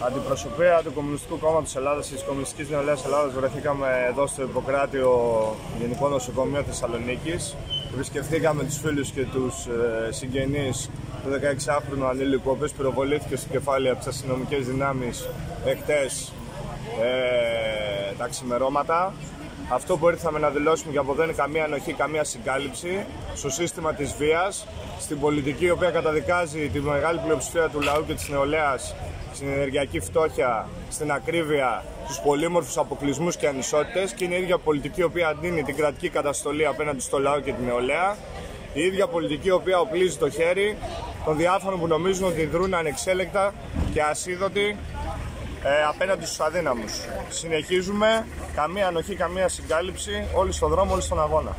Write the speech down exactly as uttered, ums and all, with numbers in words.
Αντιπροσωπεία του Κομμουνιστικού Κόμματος Ελλάδας και της Κομμουνιστικής Νεολαίας Ελλάδας βρεθήκαμε εδώ στο Ιπποκράτιο Γενικό Νοσοκομείο Θεσσαλονίκης. Επισκεφθήκαμε τους φίλους και τους συγγενείς του δεκαεξάχρονου ανήλικου, ο οποίος πυροβολήθηκε στο κεφάλι από τις αστυνομικές δυνάμεις εχθές ε, τα ξημερώματα. Αυτό που ήρθαμε να δηλώσουμε και από εδώ είναι καμία ανοχή, καμία συγκάλυψη στο σύστημα της βίας, στην πολιτική η οποία καταδικάζει τη μεγάλη πλειοψηφία του λαού και της νεολαίας στην ενεργειακή φτώχεια, στην ακρίβεια, στους πολύμορφους αποκλεισμούς και ανισότητες, και είναι η ίδια πολιτική η οποία αντίνει την κρατική καταστολή απέναντι στο λαό και την νεολαία, η ίδια πολιτική η οποία οπλίζει το χέρι των διάφορων που νομίζουν ότι δρούν ανεξέλεκτα και ασίδωτοι ε, απέναντι στους αδύναμους. Συνεχίζουμε, καμία ανοχή, καμία συγκάλυψη, όλοι στον δρόμο, όλοι στον αγώνα.